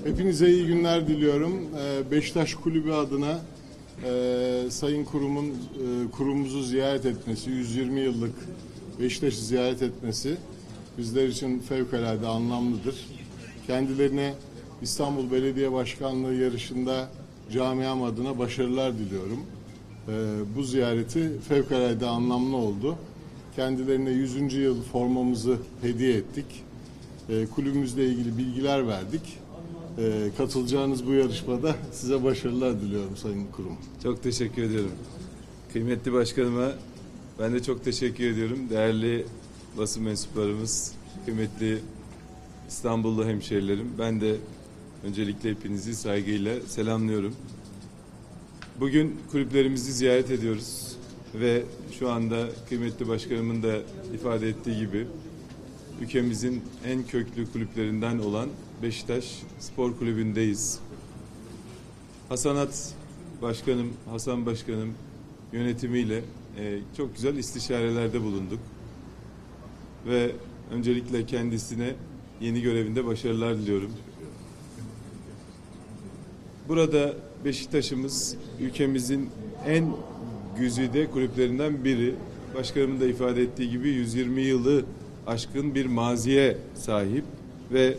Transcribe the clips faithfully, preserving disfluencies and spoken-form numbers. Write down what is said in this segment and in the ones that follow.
Hepinize iyi günler diliyorum. Beşiktaş Kulübü adına Sayın Kurum'un kurumumuzu ziyaret etmesi, yüz yirmi yıllık Beşiktaş'ı ziyaret etmesi bizler için fevkalade anlamlıdır. Kendilerine İstanbul Belediye Başkanlığı yarışında camiam adına başarılar diliyorum. Bu ziyareti fevkalade anlamlı oldu. Kendilerine yüzüncü yıl formamızı hediye ettik. Kulübümüzle ilgili bilgiler verdik. Ee, katılacağınız bu yarışmada size başarılar diliyorum Sayın Kurum. Çok teşekkür ediyorum. Kıymetli başkanıma ben de çok teşekkür ediyorum. Değerli basın mensuplarımız, kıymetli İstanbullu hemşehrilerim, ben de öncelikle hepinizi saygıyla selamlıyorum. Bugün kulüplerimizi ziyaret ediyoruz ve şu anda kıymetli başkanımın da ifade ettiği gibi ülkemizin en köklü kulüplerinden olan Beşiktaş Spor Kulübü'ndeyiz. Hasanat Başkanım, Hasan Başkanım yönetimiyle e, çok güzel istişarelerde bulunduk. Ve öncelikle kendisine yeni görevinde başarılar diliyorum. Burada Beşiktaş'ımız ülkemizin en güzide kulüplerinden biri. Başkanımın da ifade ettiği gibi yüz yirmi yılı aşkın bir maziye sahip ve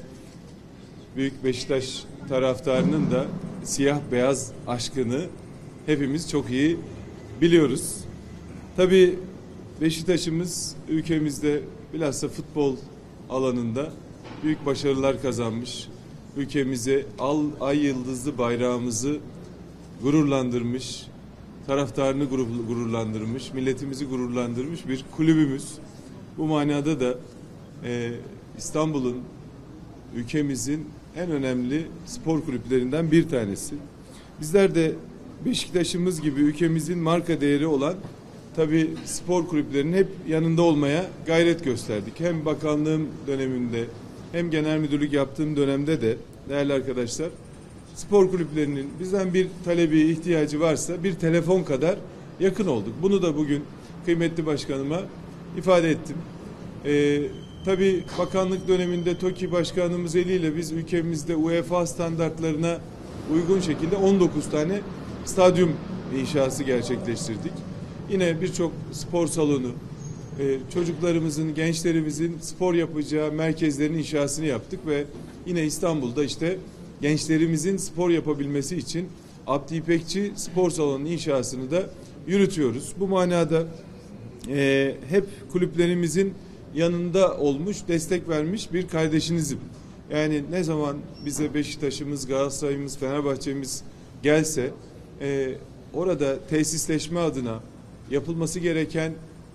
Büyük Beşiktaş taraftarının da siyah beyaz aşkını hepimiz çok iyi biliyoruz. Tabii Beşiktaş'ımız ülkemizde bilhassa futbol alanında büyük başarılar kazanmış. Ülkemize al ay yıldızlı bayrağımızı gururlandırmış, taraftarını gururlandırmış, milletimizi gururlandırmış bir kulübümüz. Bu manada da e, İstanbul'un, ülkemizin en önemli spor kulüplerinden bir tanesi. Bizler de Beşiktaş'ımız gibi ülkemizin marka değeri olan tabii spor kulüplerinin hep yanında olmaya gayret gösterdik. Hem bakanlığım döneminde hem genel müdürlük yaptığım dönemde de değerli arkadaşlar spor kulüplerinin bizden bir talebi, ihtiyacı varsa bir telefon kadar yakın olduk. Bunu da bugün kıymetli başkanıma ifade ettim. Ee, tabii bakanlık döneminde TOKİ Başkanımız eliyle biz ülkemizde UEFA standartlarına uygun şekilde on dokuz tane stadyum inşası gerçekleştirdik. Yine birçok spor salonu, e, çocuklarımızın, gençlerimizin spor yapacağı merkezlerin inşasını yaptık ve yine İstanbul'da işte gençlerimizin spor yapabilmesi için Abdi İpekçi Spor Salonu inşasını da yürütüyoruz. Bu manada e, hep kulüplerimizin yanında olmuş, destek vermiş bir kardeşinizim. Yani ne zaman bize Beşiktaş'ımız, Galatasaray'ımız, Fenerbahçe'miz gelse e, orada tesisleşme adına yapılması gereken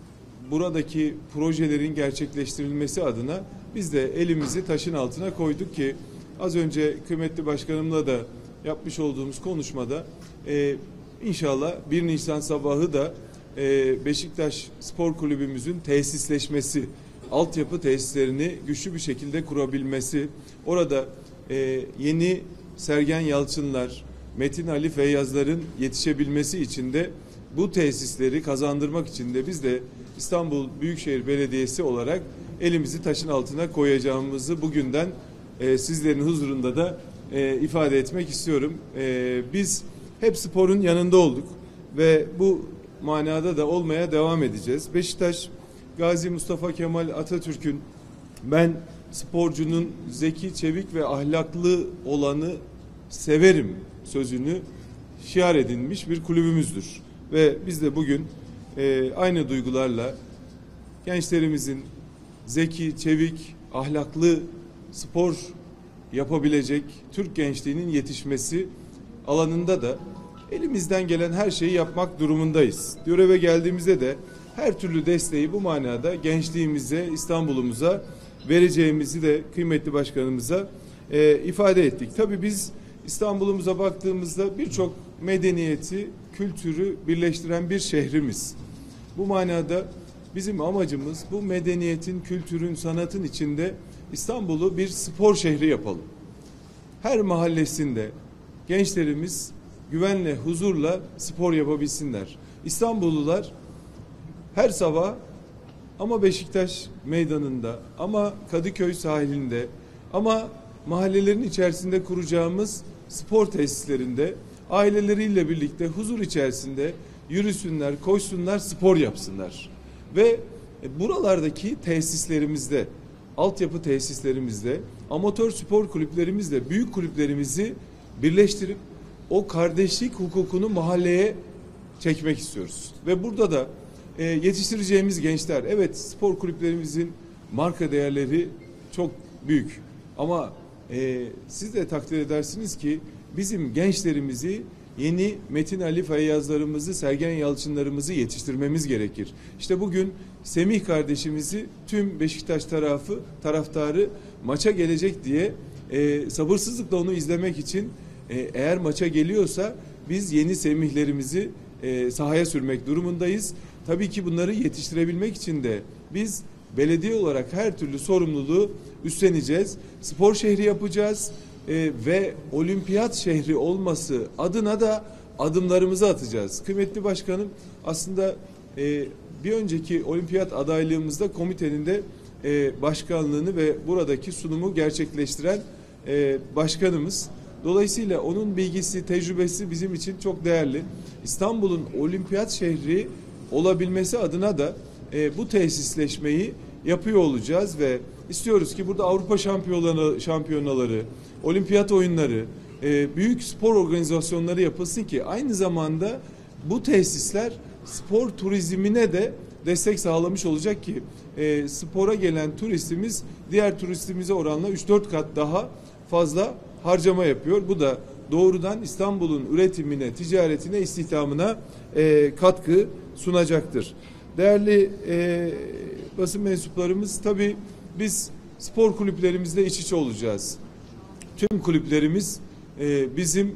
buradaki projelerin gerçekleştirilmesi adına biz de elimizi taşın altına koyduk ki az önce kıymetli başkanımla da yapmış olduğumuz konuşmada e, inşallah bir Nisan sabahı da e, Beşiktaş Spor Kulübümüzün tesisleşmesi, altyapı tesislerini güçlü bir şekilde kurabilmesi, orada e, yeni Sergen Yalçınlar, Metin Ali Feyyazların yetişebilmesi için de bu tesisleri kazandırmak için de biz de İstanbul Büyükşehir Belediyesi olarak elimizi taşın altına koyacağımızı bugünden e, sizlerin huzurunda da e, ifade etmek istiyorum. E, biz hep sporun yanında olduk ve bu manada da olmaya devam edeceğiz. Beşiktaş, Gazi Mustafa Kemal Atatürk'ün ben sporcunun zeki, çevik ve ahlaklı olanı severim sözünü şiar edinmiş bir kulübümüzdür. Ve biz de bugün e, aynı duygularla gençlerimizin zeki, çevik, ahlaklı spor yapabilecek Türk gençliğinin yetişmesi alanında da elimizden gelen her şeyi yapmak durumundayız. Göreve geldiğimizde de her türlü desteği bu manada gençliğimize, İstanbul'umuza vereceğimizi de kıymetli başkanımıza e, ifade ettik. Tabii biz İstanbul'umuza baktığımızda birçok medeniyeti, kültürü birleştiren bir şehrimiz. Bu manada bizim amacımız bu medeniyetin, kültürün, sanatın içinde İstanbul'u bir spor şehri yapalım. Her mahallesinde gençlerimiz güvenle, huzurla spor yapabilsinler. İstanbullular her sabah ama Beşiktaş meydanında, ama Kadıköy sahilinde, ama mahallelerin içerisinde kuracağımız spor tesislerinde aileleriyle birlikte huzur içerisinde yürüsünler, koşsunlar, spor yapsınlar. Ve buralardaki tesislerimizde, altyapı tesislerimizde, amatör spor kulüplerimizle büyük kulüplerimizi birleştirip o kardeşlik hukukunu mahalleye çekmek istiyoruz. Ve burada da e, yetiştireceğimiz gençler, evet spor kulüplerimizin marka değerleri çok büyük. Ama e, siz de takdir edersiniz ki bizim gençlerimizi yeni Metin Ali Feyyazlarımızı, Sergen Yalçınlarımızı yetiştirmemiz gerekir. İşte bugün Semih kardeşimizi tüm Beşiktaş tarafı, taraftarı maça gelecek diye e, sabırsızlıkla onu izlemek için e, eğer maça geliyorsa biz yeni Semihlerimizi e, sahaya sürmek durumundayız. Tabii ki bunları yetiştirebilmek için de biz belediye olarak her türlü sorumluluğu üstleneceğiz. Spor şehri yapacağız e, ve olimpiyat şehri olması adına da adımlarımızı atacağız. Kıymetli başkanım, aslında e, bir önceki olimpiyat adaylığımızda komitenin de e, başkanlığını ve buradaki sunumu gerçekleştiren e, başkanımız. Dolayısıyla onun bilgisi, tecrübesi bizim için çok değerli. İstanbul'un olimpiyat şehri olabilmesi adına da e, bu tesisleşmeyi yapıyor olacağız ve istiyoruz ki burada Avrupa şampiyonaları, şampiyonaları, olimpiyat oyunları, e, büyük spor organizasyonları yapılsın ki aynı zamanda bu tesisler spor turizmine de destek sağlamış olacak ki e, spora gelen turistimiz diğer turistimize oranla üç dört kat daha fazla harcama yapıyor. Bu da doğrudan İstanbul'un üretimine, ticaretine, istihdamına e, katkı sunacaktır. Değerli e, basın mensuplarımız, tabii biz spor kulüplerimizle iç içe olacağız. Tüm kulüplerimiz e, bizim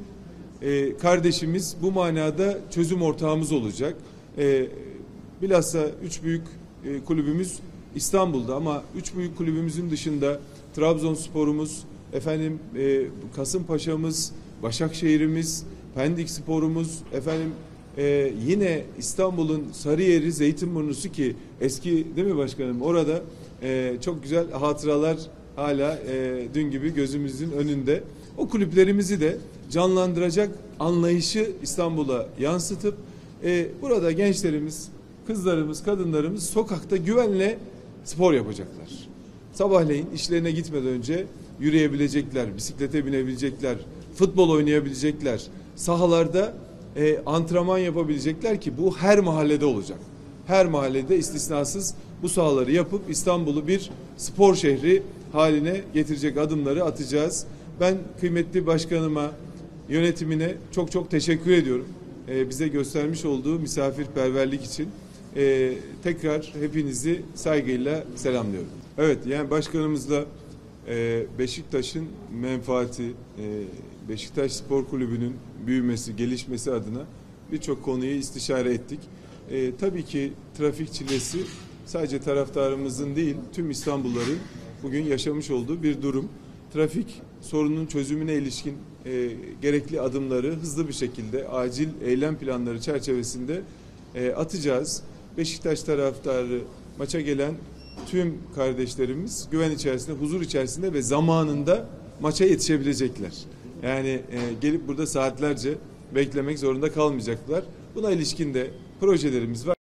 e, kardeşimiz, bu manada çözüm ortağımız olacak. E, bilhassa üç büyük e, kulübümüz İstanbul'da ama üç büyük kulübümüzün dışında Trabzonspor'umuz, efendim e, Kasımpaşa'mız, Başakşehir'imiz, Pendik Spor'umuz, efendim e, yine İstanbul'un Sarıyer'i, Zeytinburnu'su ki eski değil mi başkanım? Orada e, çok güzel hatıralar hala e, dün gibi gözümüzün önünde. O kulüplerimizi de canlandıracak anlayışı İstanbul'a yansıtıp e, burada gençlerimiz, kızlarımız, kadınlarımız sokakta güvenle spor yapacaklar. Sabahleyin işlerine gitmeden önce yürüyebilecekler, bisiklete binebilecekler, futbol oynayabilecekler, sahalarda e, antrenman yapabilecekler ki bu her mahallede olacak. Her mahallede istisnasız bu sahaları yapıp İstanbul'u bir spor şehri haline getirecek adımları atacağız. Ben kıymetli başkanıma, yönetimine çok çok teşekkür ediyorum. E, bize göstermiş olduğu misafirperverlik için e, tekrar hepinizi saygıyla selamlıyorum. Evet, yani başkanımızla e, Beşiktaş'ın menfaati, e, Beşiktaş Spor Kulübü'nün büyümesi, gelişmesi adına birçok konuyu istişare ettik. E, tabii ki trafik çilesi sadece taraftarımızın değil, tüm İstanbulluların bugün yaşamış olduğu bir durum. Trafik sorununun çözümüne ilişkin e, gerekli adımları hızlı bir şekilde acil eylem planları çerçevesinde e, atacağız. Beşiktaş taraftarı, maça gelen tüm kardeşlerimiz güven içerisinde, huzur içerisinde ve zamanında maça yetişebilecekler. Yani e, gelip burada saatlerce beklemek zorunda kalmayacaklar. Buna ilişkin de projelerimiz var.